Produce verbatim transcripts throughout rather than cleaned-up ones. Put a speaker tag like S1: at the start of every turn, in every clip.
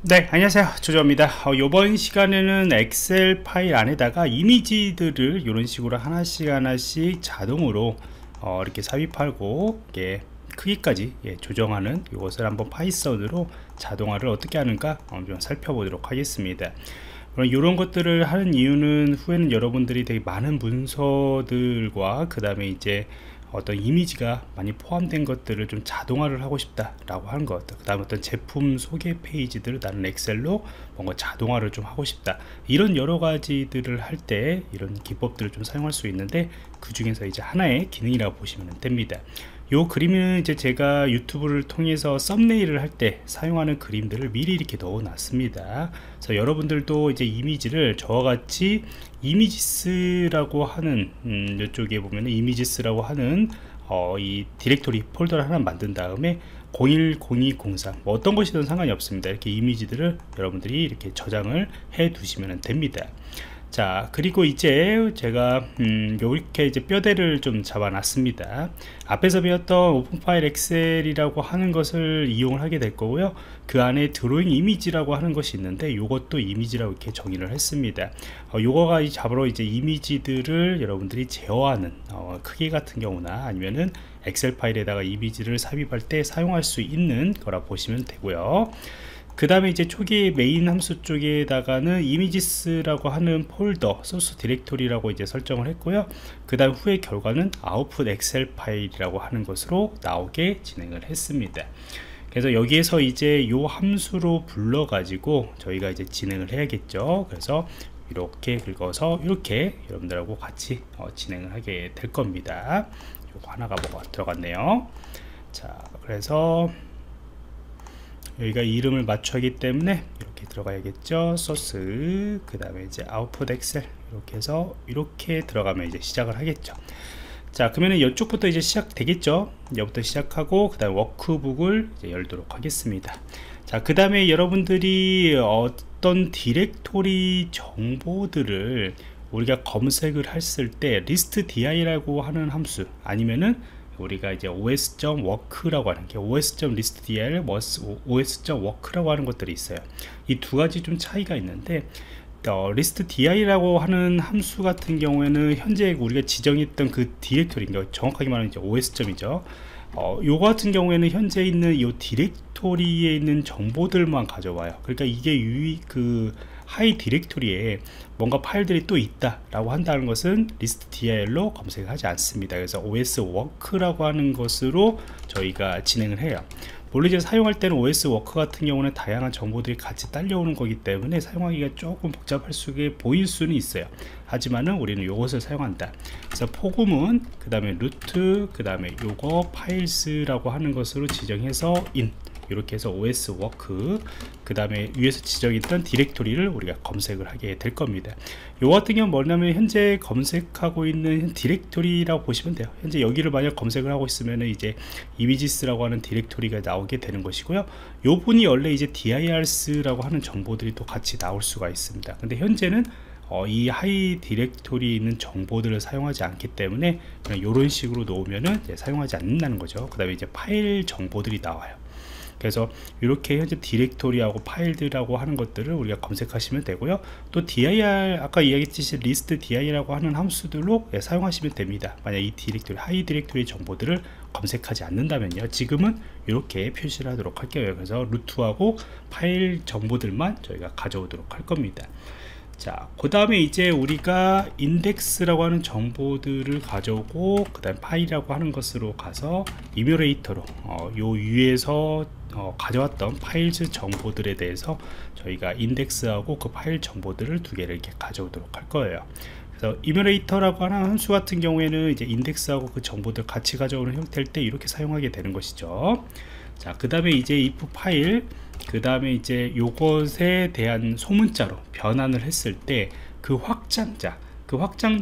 S1: 네, 안녕하세요. 조조입니다. 어, 이번 시간에는 엑셀 파일 안에다가 이미지들을 이런 식으로 하나씩 하나씩 자동으로 어, 이렇게 삽입하고 이게 크기까지 예, 조정하는 이것을 한번 파이썬으로 자동화를 어떻게 하는가 어, 좀 살펴보도록 하겠습니다. 그럼 이런 것들을 하는 이유는 후에는 여러분들이 되게 많은 문서들과 그 다음에 이제 어떤 이미지가 많이 포함된 것들을 좀 자동화를 하고 싶다 라고 하는 것, 그 다음 어떤 제품 소개 페이지들을 나는 엑셀로 뭔가 자동화를 좀 하고 싶다, 이런 여러 가지들을 할 때 이런 기법들을 좀 사용할 수 있는데, 그 중에서 이제 하나의 기능이라고 보시면 됩니다. 요 그림은 이제 제가 유튜브를 통해서 썸네일을 할 때 사용하는 그림들을 미리 이렇게 넣어 놨습니다. 그래서 여러분들도 이제 이미지를 저와 같이 이미지스라고 하는 음, 이쪽에 보면 이미지스라고 하는 어, 이 디렉토리 폴더를 하나 만든 다음에 공일, 공이, 공삼 뭐 어떤 것이든 상관이 없습니다. 이렇게 이미지들을 여러분들이 이렇게 저장을 해 두시면 됩니다. 자, 그리고 이제 제가 음, 이렇게 이제 뼈대를 좀 잡아 놨습니다. 앞에서 배웠던 오픈 파일 엑셀이라고 하는 것을 이용을 하게 될 거고요. 그 안에 드로잉 이미지라고 하는 것이 있는데, 이것도 이미지라고 이렇게 정의를 했습니다. 어, 요거가 잡으러 이제 이미지들을 여러분들이 제어하는 어, 크기 같은 경우나 아니면은 엑셀 파일에다가 이미지를 삽입할 때 사용할 수 있는 거라 보시면 되고요. 그 다음에 이제 초기 메인 함수 쪽에다가는 이미지스라고 하는 폴더 소스 디렉토리라고 이제 설정을 했고요. 그 다음 후에 결과는 아웃풋 엑셀 파일이라고 하는 것으로 나오게 진행을 했습니다. 그래서 여기에서 이제 요 함수로 불러 가지고 저희가 이제 진행을 해야겠죠. 그래서 이렇게 긁어서 이렇게 여러분들하고 같이 어, 진행을 하게 될 겁니다. 요거 하나가 뭐가 들어갔네요. 자, 그래서 여기가 이름을 맞춰야 하기 때문에 이렇게 들어가야겠죠. 소스, 그 다음에 이제 아웃풋 엑셀, 이렇게 해서 이렇게 들어가면 이제 시작을 하겠죠. 자, 그러면 이쪽부터 이제 시작되겠죠. 여기부터 시작하고 그 다음에 워크북을 이제 열도록 하겠습니다. 자, 그 다음에 여러분들이 어떤 디렉토리 정보들을 우리가 검색을 했을 때 리스트 디아이라고 하는 함수, 아니면은 우리가 이제 os.work라고 하는 게 os.listdir, os.work라고 하는 것들이 있어요. 이 두 가지 좀 차이가 있는데, 어, listdir라고 하는 함수 같은 경우에는 현재 우리가 지정했던 그 디렉토리, 그러니까 정확하게 말하면 이제 os.이죠. 어, 요거 같은 경우에는 현재 있는 이 디렉토리에 있는 정보들만 가져와요. 그러니까 이게 유의 그 하이 디렉토리에 뭔가 파일들이 또 있다 라고 한다는 것은 listdir로 검색하지 않습니다. 그래서 oswork라고 하는 것으로 저희가 진행을 해요. 물론 이제 사용할 때는 oswork 같은 경우는 다양한 정보들이 같이 딸려오는 거기 때문에 사용하기가 조금 복잡할 수게 보일 수는 있어요. 하지만은 우리는 이것을 사용한다. 그래서 포구문, 그 다음에 루트, 그 다음에 요거 파일스라고 하는 것으로 지정해서 in, 이렇게 해서 oswork, 그 다음에 위에서 지정했던 디렉토리를 우리가 검색을 하게 될 겁니다. 요 같은 경우는 뭐냐면 현재 검색하고 있는 디렉토리라고 보시면 돼요. 현재 여기를 만약 검색을 하고 있으면 이제 이미지스라고 하는 디렉토리가 나오게 되는 것이고요. 요 분이 원래 이제 dirs라고 하는 정보들이 또 같이 나올 수가 있습니다. 근데 현재는 어, 이 하이 디렉토리에 있는 정보들을 사용하지 않기 때문에 그냥 이런 식으로 놓으면은 이제 사용하지 않는다는 거죠. 그 다음에 이제 파일 정보들이 나와요. 그래서 이렇게 현재 디렉토리하고 파일들하고 하는 것들을 우리가 검색하시면 되고요. 또 dir, 아까 이야기했듯이 list dir라고 하는 함수들로 예, 사용하시면 됩니다. 만약 이 디렉토리, 하이 디렉토리 정보들을 검색하지 않는다면요, 지금은 이렇게 표시를 하도록 할게요. 그래서 루트하고 파일 정보들만 저희가 가져오도록 할 겁니다. 자, 그 다음에 이제 우리가 인덱스라고 하는 정보들을 가져오고 그 다음 파일이라고 하는 것으로 가서 이뮤레이터로 어, 요 위에서 어, 가져왔던 파일즈 정보들에 대해서 저희가 인덱스하고 그 파일 정보들을 두 개를 이렇게 가져오도록 할 거예요. 그래서 이뮤레이터라고 하는 함수 같은 경우에는 이제 인덱스하고 그 정보들 같이 가져오는 형태일 때 이렇게 사용하게 되는 것이죠. 자, 그 다음에 이제 if 파일, 그 다음에 이제 요것에 대한 소문자로 변환을 했을 때 그 확장자, 그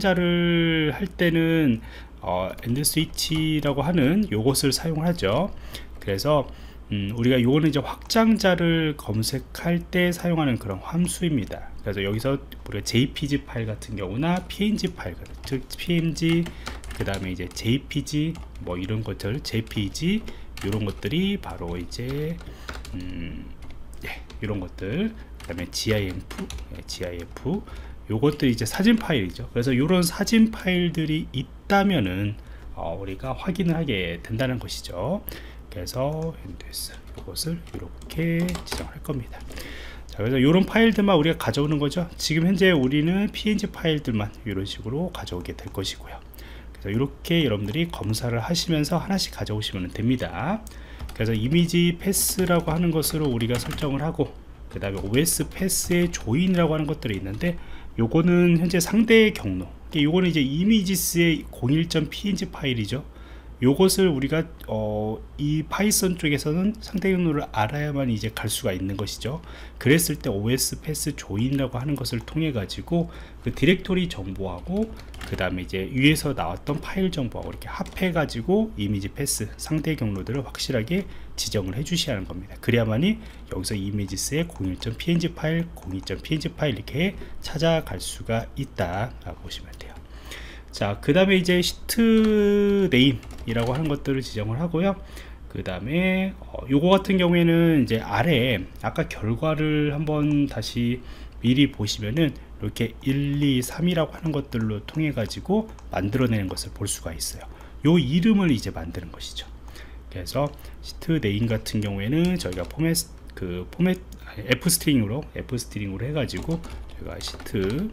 S1: 확장자를 할 때는 어, 엔드 스위치라고 하는 요것을 사용하죠. 그래서 음, 우리가 요거는 이제 확장자를 검색할 때 사용하는 그런 함수입니다. 그래서 여기서 우리가 제이피지 파일 같은 경우나 피엔지 파일, 즉 피엔지, 그 다음에 이제 제이피지 뭐 이런 것들, 제이피지 이런 것들이 바로 이제 음, 예, 이런 것들, 그 다음에 지아이에프, 예, 지아이에프 요것들이 이제 사진 파일이죠. 그래서 이런 사진 파일들이 있다면은 어, 우리가 확인을 하게 된다는 것이죠. 그래서 엔드에스 이것을 이렇게 지정할 겁니다. 자, 그래서 이런 파일들만 우리가 가져오는 거죠. 지금 현재 우리는 피엔지 파일들만 이런 식으로 가져오게 될 것이고요. 그래서 이렇게 여러분들이 검사를 하시면서 하나씩 가져오시면 됩니다. 그래서 이미지 패스라고 하는 것으로 우리가 설정을 하고, 그 다음에 오에스 패스의 조인이라고 하는 것들이 있는데, 요거는 현재 상대의 경로, 요거는 이제 이미지스의 공일 점 피엔지 파일이죠. 요것을 우리가 어, 이 파이썬 쪽에서는 상대 경로를 알아야만 이제 갈 수가 있는 것이죠. 그랬을 때 오에스 패스 조인이라고 하는 것을 통해 가지고 그 디렉토리 정보하고 그 다음에 이제 위에서 나왔던 파일 정보하고 이렇게 합해 가지고 이미지 패스 상대 경로들을 확실하게 지정을 해 주셔야 하는 겁니다. 그래야만이 여기서 이미지스의 공일 점 피엔지 파일, 공이 점 피엔지 파일 이렇게 찾아갈 수가 있다 라고 보시면 돼요. 자, 그 다음에 이제 시트 네임이라고 하는 것들을 지정을 하고요. 그 다음에 어, 요거 같은 경우에는 이제 아래 아까 결과를 한번 다시 미리 보시면은 이렇게 일, 이, 삼이라고 하는 것들로 통해 가지고 만들어내는 것을 볼 수가 있어요. 요 이름을 이제 만드는 것이죠. 그래서 시트 네임 같은 경우에는 저희가 포맷 그 포맷 F 스트링으로 F 스트링으로 해가지고 저희가 시트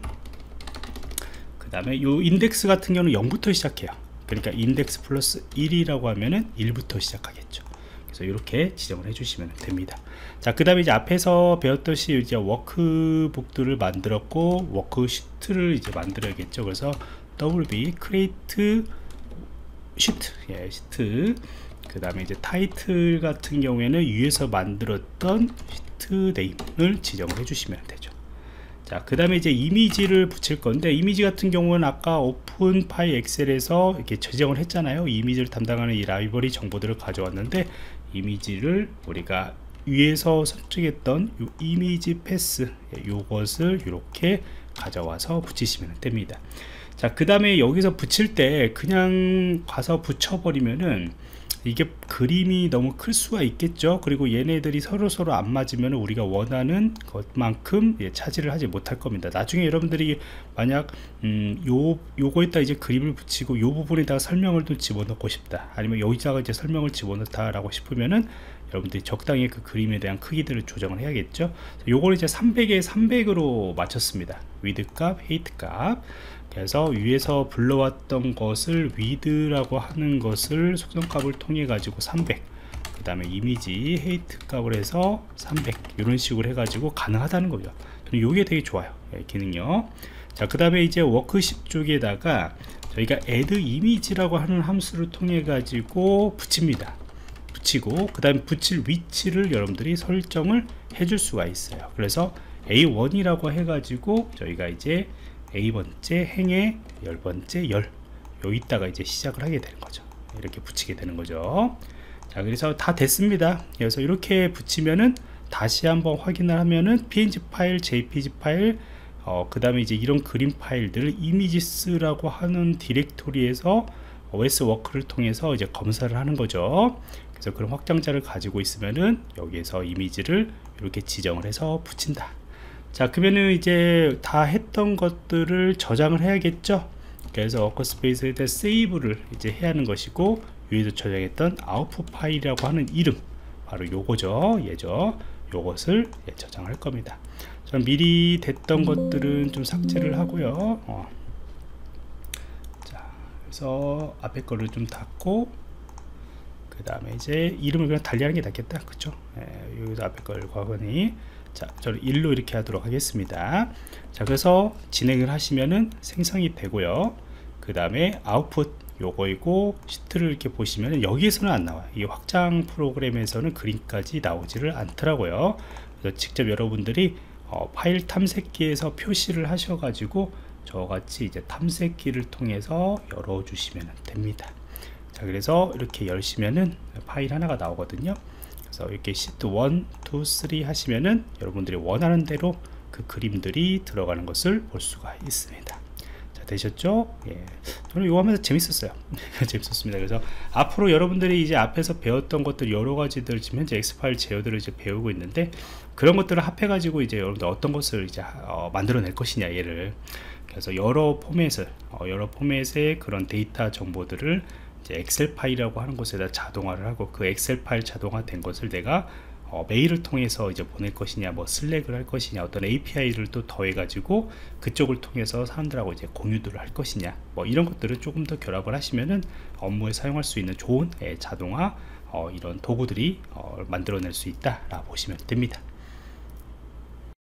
S1: 그 다음에 요 인덱스 같은 경우는 영부터 시작해요. 그러니까 인덱스 플러스 일이라고 하면은 일부터 시작하겠죠. 그래서 이렇게 지정을 해주시면 됩니다. 자, 그 다음에 이제 앞에서 배웠듯이 이제 워크북들을 만들었고 워크시트를 이제 만들어야겠죠. 그래서 더블유비 create sheet, 예, 시트. 그 다음에 이제 타이틀 같은 경우에는 위에서 만들었던 시트 네임을 지정을 해주시면 되죠. 자, 그 다음에 이제 이미지를 붙일 건데, 이미지 같은 경우는 아까 오픈 파일 엑셀에서 이렇게 지정을 했잖아요. 이미지를 담당하는 이 라이브러리 정보들을 가져왔는데, 이미지를 우리가 위에서 설정했던 이 이미지 패스, 요것을 이렇게 가져와서 붙이시면 됩니다. 자, 그 다음에 여기서 붙일 때 그냥 가서 붙여버리면은 이게 그림이 너무 클 수가 있겠죠. 그리고 얘네들이 서로 서로 안 맞으면 우리가 원하는 것만큼 예, 차지를 하지 못할 겁니다. 나중에 여러분들이 만약 음, 요 요거에다 이제 그림을 붙이고 요 부분에다가 설명을 또 집어넣고 싶다, 아니면 여기다가 이제 설명을 집어넣다라고 싶으면은 여러분들이 적당히 그 그림에 대한 크기들을 조정을 해야겠죠. 요거를 이제 삼백에 삼백으로 맞췄습니다. 위드 값, 헤이트 값. 그래서 위에서 불러왔던 것을 위드라고 하는 것을 속성값을 통해 가지고 삼백, 그 다음에 이미지 헤이트 값을 해서 삼백, 이런 식으로 해 가지고 가능하다는 거죠. 저는 이게 되게 좋아요, 예, 기능요. 자, 그 다음에 이제 워크십 쪽에다가 저희가 add 이미지라고 하는 함수를 통해 가지고 붙입니다. 붙이고 그 다음에 붙일 위치를 여러분들이 설정을 해줄 수가 있어요. 그래서 에이 원이라고 해 가지고 저희가 이제 A번째 행의 열번째 열, 여기다가 이제 시작을 하게 되는 거죠. 이렇게 붙이게 되는 거죠. 자, 그래서 다 됐습니다. 그래서 이렇게 붙이면은 다시 한번 확인을 하면은 피엔지 파일, 제이피지 파일, 어, 그 다음에 이제 이런 그림 파일들을 이미지스라고 하는 디렉토리에서 오에스 워크를 통해서 이제 검사를 하는 거죠. 그래서 그런 확장자를 가지고 있으면은 여기에서 이미지를 이렇게 지정을 해서 붙인다. 자, 그러면은 이제 다 했던 것들을 저장을 해야겠죠. 그래서 워커스페이스에다 세이브를 이제 해야 하는 것이고, 위에서 저장했던 아웃풋 파일이라고 하는 이름, 바로 요거죠, 얘죠. 요것을 예, 저장할 겁니다. 전 미리 됐던 것들은 좀 삭제를 하고요. 어. 자, 그래서 앞에 거를 좀 닫고, 그 다음에 이제 이름을 그냥 달리하는 게 낫겠다, 그쵸? 예, 여기서 앞에 걸 과거니. 자, 저를 일로 이렇게 하도록 하겠습니다. 자, 그래서 진행을 하시면은 생성이 되고요. 그 다음에 아웃풋 요거이고, 시트를 이렇게 보시면 여기에서는 안 나와요. 이 확장 프로그램에서는 그림까지 나오지를 않더라고요. 그래서 직접 여러분들이 어, 파일 탐색기에서 표시를 하셔가지고 저같이 이제 탐색기를 통해서 열어 주시면 됩니다. 자, 그래서 이렇게 열시면은 파일 하나가 나오거든요. 그래서 이렇게 시트 일, 이, 삼 하시면은 여러분들이 원하는 대로 그 그림들이 들어가는 것을 볼 수가 있습니다. 자, 되셨죠? 예. 저는 이거 하면서 재밌었어요. 재밌었습니다. 그래서 앞으로 여러분들이 이제 앞에서 배웠던 것들 여러 가지들 지금 현재 엑셀 파일 제어들을 이제 배우고 있는데, 그런 것들을 합해 가지고 이제 여러분들 어떤 것을 이제 어, 만들어낼 것이냐, 얘를. 그래서 여러 포맷을 어, 여러 포맷의 그런 데이터 정보들을 이제 엑셀 파일이라고 하는 곳에다 자동화를 하고, 그 엑셀 파일 자동화된 것을 내가 어, 메일을 통해서 이제 보낼 것이냐, 뭐 슬랙을 할 것이냐, 어떤 에이피아이를 또 더해 가지고 그쪽을 통해서 사람들하고 이제 공유들을 할 것이냐, 뭐 이런 것들을 조금 더 결합을 하시면은 업무에 사용할 수 있는 좋은 예, 자동화 어, 이런 도구들이 어, 만들어낼 수 있다 라 보시면 됩니다.